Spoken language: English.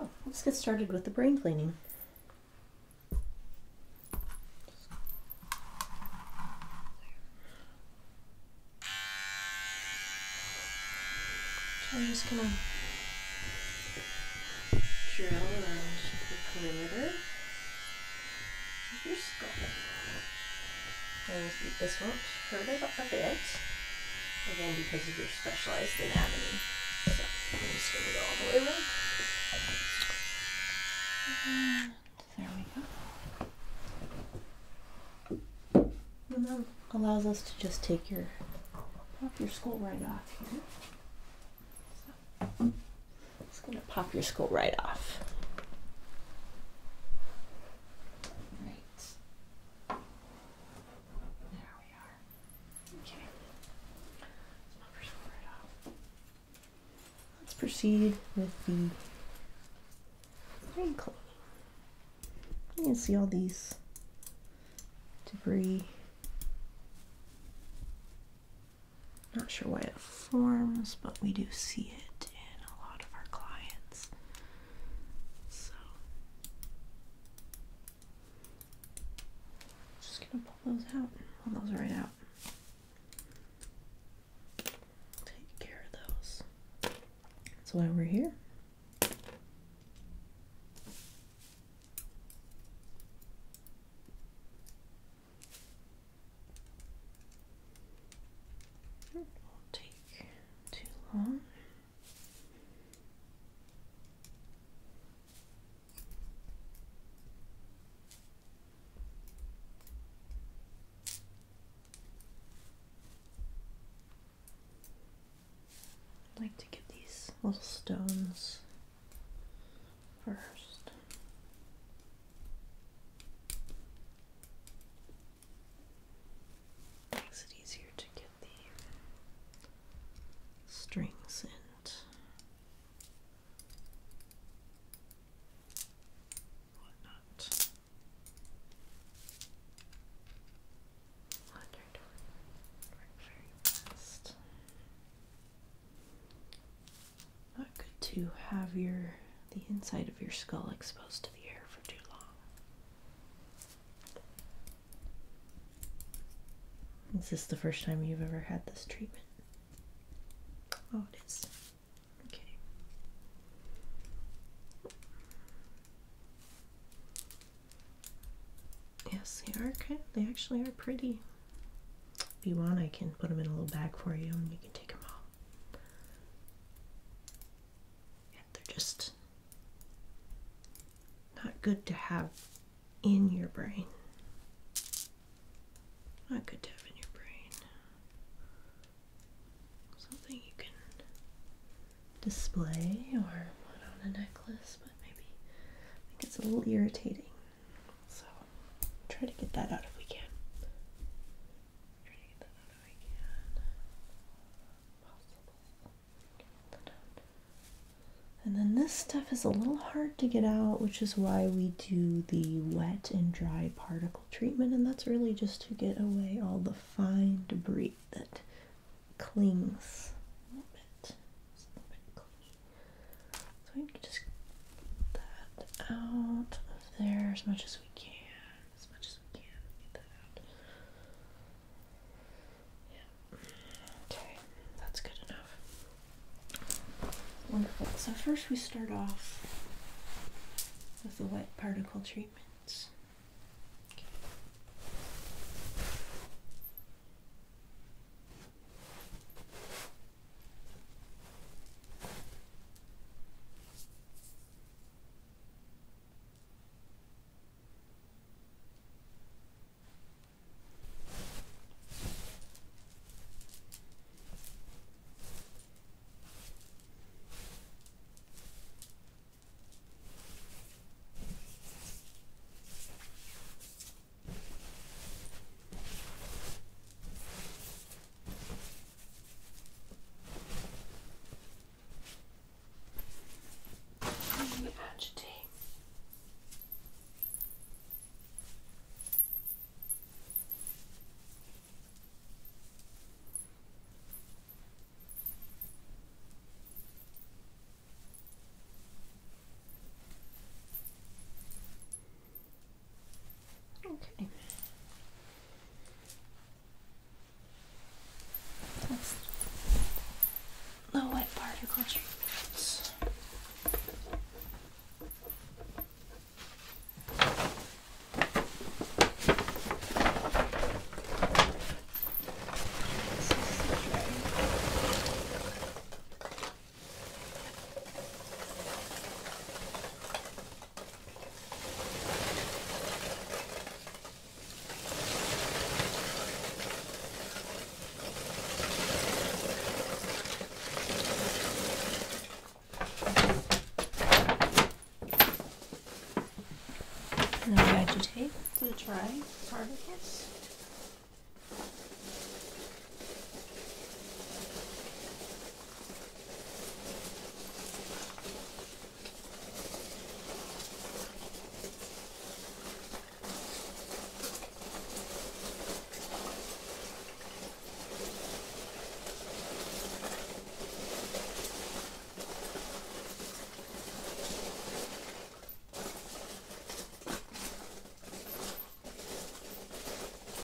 So let's get started with the brain cleaning. So I'm just gonna drill around the perimeter of your skull. And this won't hurt it a bit, again because of your specialized anatomy. So I'm just gonna go all the way around. And there we go. And that allows us to just pop your skull right off here. So, just gonna pop your skull right off. Right. There we are. Okay. Let's pop your skull right off. Let's proceed with the brain cleaning. You can see all these debris. Not sure why it forms, but we do see it in a lot of our clients. So, just gonna pull those out, pull those right out. Take care of those. That's why we're here. I like to get these little stones first. Makes it easier to get the strings and whatnot. Very fast. Not good to have the inside of your skull exposed to the air for too long. Is this the first time you've ever had this treatment? Oh, it is. Okay. Yes, they are they actually are pretty. If you want, I can put them in a little bag for you and you can take them home. Yeah, they're just not good to have in your brain. Not good to have in your brain. Something you can display or put on a necklace, but maybe I think it's a little irritating. So try to get that out if we can. Try to get that out if we can. Possible. Get that out. And then this stuff is a little hard to get out, which is why we do the wet and dry particle treatment, and that's really just to get away all the fine debris that clings a little bit. It's a little bit clingy. So we can just get that out of there as much as we can. As much as we can. Get that out. Yeah. Okay, that's good enough. Wonderful. So first we start off with the wet particle treatments. Okay. knots. And then we agitate the dry particles.